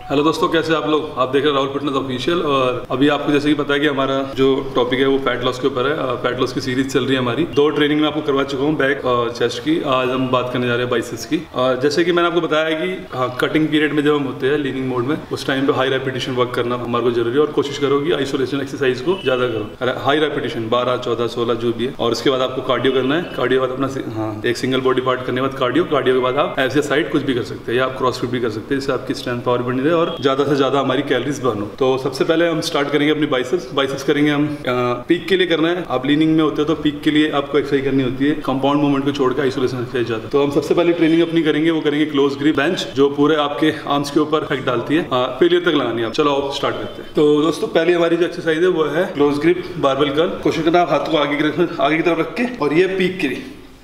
Hello दोस्तों, कैसे आप लोग। आप देख रहे हैं राहुल फिटनेस ऑफिशियल। और अभी आपको जैसे कि पता है कि हमारा जो टॉपिक है वो फैट लॉस के ऊपर है। फैट लॉस की सीरीज चल रही है हमारी। 2 ट्रेनिंग में आपको करवा चुका हूँ, बैक और चेस्ट की। आज हम बात करने जा रहे हैं बाइसेप्स की। और जैसे कि मैंने आपको बताया कि कटिंग पीरियड में जब हम होते हैं लीनिंग मोड में, उस टाइम पे हाई रेपिटेशन वर्क करना हमारे को जरूरी है। और कोशिश करो कि आइसोलेशन एक्सरसाइज को ज्यादा करो, हाई रेपिटेशन 12, 14, 16 जो भी है। और उसके बाद आपको कार्डियो करना है। कार्डियो के बाद अपना एक सिंगल बॉडी पार्ट करने के बाद कार्डियो के बाद आप ऐसे साइड कुछ भी कर सकते हैं, या आप क्रॉसफिट भी कर सकते हैं, जिससे आपकी स्ट्रेंथ पावर बनी रहे और ज्यादा से ज्यादा हमारी कैलोरीज बर्न हो। तो सबसे पहले हम स्टार्ट करेंगे अपनी बाइसेप्स करेंगे हम। पीक के लिए करना है। आप लीनिंग में होते हो तो पीक के लिए आपको एक्सरसाइज करनी होती है, कंपाउंड मूवमेंट को छोड़कर आइसोलेशन एक्सरसाइज ज्यादा। तो हम सबसे पहले ट्रेनिंग अपनी करेंगे, वो करेंगे क्लोज ग्रिप बेंच, जो पूरे आपके आर्म्स के ऊपर इफेक्ट डालती है। फेलियर तक लगानी है। आप चलो आप स्टार्ट करते हैं। तो दोस्तों पहली हमारी जो एक्सरसाइज है वो है क्लोज ग्रिप बारबेल कर्ल। कोशिश करना आप हाथ को आगे की तरफ रख के, और ये पीक के लिए।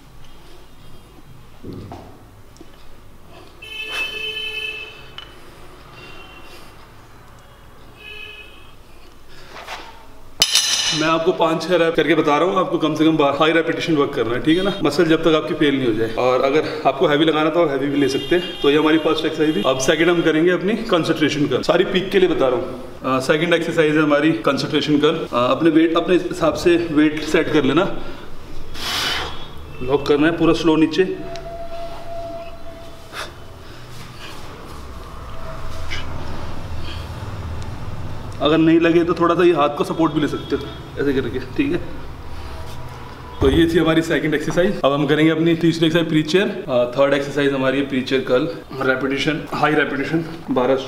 मैं आपको 5-6 रैप करके बता रहा हूँ। आपको कम से कम हाई रेपिटेशन वर्क करना है, ठीक है ना। मसल जब तक आपकी फेल नहीं हो जाए। और अगर आपको हैवी लगाना तो हैवी भी ले सकते हैं। तो ये हमारी फर्स्ट एक्सरसाइज थी। अब सेकंड हम करेंगे अपनी कंसंट्रेशन कर्ल। सारी पीक के लिए बता रहा हूँ। सेकंड एक्सरसाइज है हमारी कंसंट्रेशन कर्ल। अपने वेट अपने हिसाब से वेट सेट कर लेना। लॉक करना है पूरा स्लो नीचे। अगर नहीं लगे तो थोड़ा सा ये हाथ को सपोर्ट भी ले सकते हो, ऐसे करके, ठीक है। तो ये थी हमारी सेकंड एक्सरसाइज। अब हम करेंगे अपनी तीसरी exercise preacher. Third exercise हमारी है preacher curl. Repetition high repetition 12।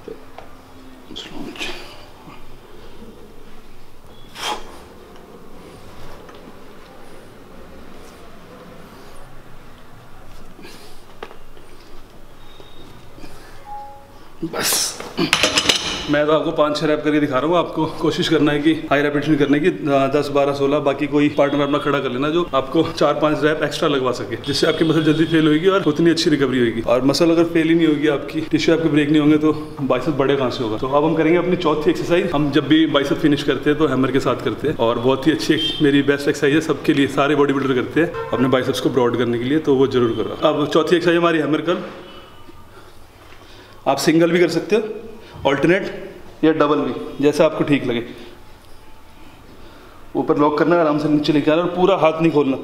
बस मैं तो आपको 5-6 रैप करके दिखा रहा हूँ। आपको कोशिश करना है कि हाई रेपिटेशन करने की 10, 12, 16। बाकी कोई पार्टनर अपना खड़ा कर लेना जो आपको 4-5 रैप एक्स्ट्रा लगवा सके, जिससे आपकी मसल जल्दी फेल होगी और उतनी अच्छी रिकवरी होगी। और मसल अगर फेल ही नहीं होगी, आपकी टिश्यू आपके ब्रेक नहीं होंगे, तो बाइसेप्स बड़े कहाँ से होगा। तो अब हम करेंगे अपनी चौथी एक्सरसाइज। हम जब भी बाइसेप्स फिनिश करते हैं तो हैमर के साथ करते हैं, और बहुत ही अच्छी मेरी बेस्ट एक्सरसाइज है सबके लिए। सारे बॉडी बिल्डर करते हैं अपने बाइसेप्स को ब्रॉड करने के लिए, तो वो जरूर करो। अब चौथी एक्सरसाइज हमारी हैमर कर्ल। आप सिंगल भी कर सकते हो, ऑल्टरनेट या डबल भी, जैसा आपको ठीक लगे। ऊपर लॉक करना, आराम से नीचे लेके आना और पूरा हाथ नहीं खोलना।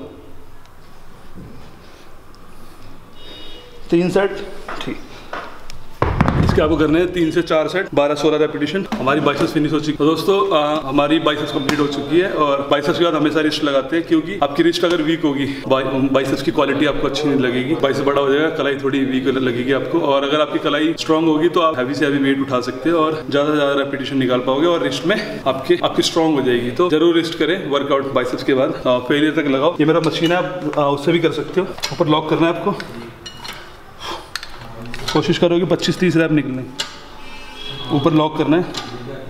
3 सेट, ठीक। इसके आपको करने हैं 3 से 4 सेट, 12-16 रेपिटेशन। हमारी बाइसेप्स फिनिश हो चुकी है। तो दोस्तों हमारी बाइसेप्स कंप्लीट हो चुकी है। और बाइसेप्स के बाद हमेशा रिस्ट लगाते हैं, क्योंकि आपकी रिस्ट अगर वीक होगी, बाइसेप्स की क्वालिटी आपको अच्छी नहीं लगेगी। बाइसेप्स बड़ा हो जाएगा, कलाई थोड़ी वीक लगेगी आपको। और अगर आपकी कलाई स्ट्रांग होगी तो आप हैवी से हैवी वेट उठा सकते हो और ज्यादा से ज्यादा रेपिटेशन निकाल पाओगे, और रिस्ट में आपकी स्ट्रांग हो जाएगी। तो जरूर रिस्ट करें वर्कआउट बाइसेप्स के बाद। फेलियर तक लगाओ। ये मेरा मशीन है, आप उससे भी कर सकते हो। ऊपर लॉक करना है आपको। कोशिश करो कि 25-30 रैप निकलने। ऊपर लॉक करना है।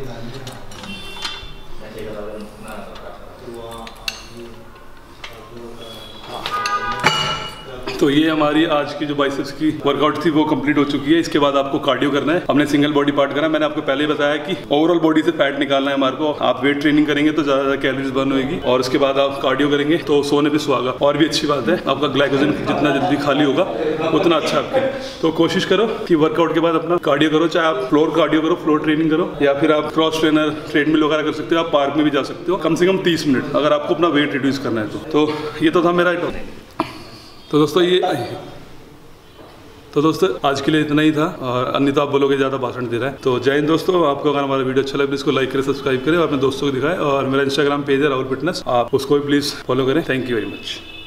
तो ये हमारी आज की जो बाइसेप्स की वर्कआउट थी वो कंप्लीट हो चुकी है। इसके बाद आपको कार्डियो करना है। हमने सिंगल बॉडी पार्ट करना है। मैंने आपको पहले ही बताया कि ओवरऑल बॉडी से फैट निकालना है हमारे को। आप वेट ट्रेनिंग करेंगे तो ज्यादा कैलोरीज बर्न होगी, और उसके बाद आप कार्डियो करेंगे तो सोने पे सुहागा। और भी अच्छी बात है, आपका ग्लाइकोजन जितना जल्दी खाली होगा उतना अच्छा आपके। तो कोशिश करो कि वर्कआउट के बाद अपना कार्डियो करो। चाहे आप फ्लोर कार्डियो करो, फ्लोर ट्रेनिंग करो, या फिर आप क्रॉस ट्रेनर ट्रेडमिल वगैरह कर सकते हो। आप पार्क में भी जा सकते हो, कम से कम 30 मिनट, अगर आपको अपना वेट रिड्यूस करना है तो ये तो था मेरा। तो दोस्तों आज के लिए इतना ही था। और अन्य तो आप बोलोगे ज़्यादा भाषण दे रहा है। तो जय हिंद दोस्तों। आपको अगर हमारा वीडियो अच्छा लगे तो इसको लाइक करें, सब्सक्राइब करें और अपने दोस्तों को दिखाएं। और मेरा इंस्टाग्राम पेज है राहुल फिटनेस, आप उसको भी प्लीज़ फॉलो करें। Thank you very much.